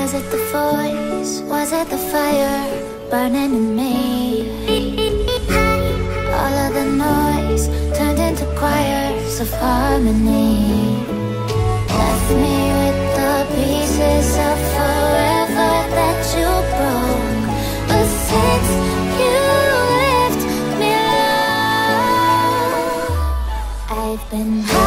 Was it the voice? Was it the fire burning in me? All of the noise turned into choirs of harmony. Left me with the pieces of forever that you broke. But since you left me alone, I've been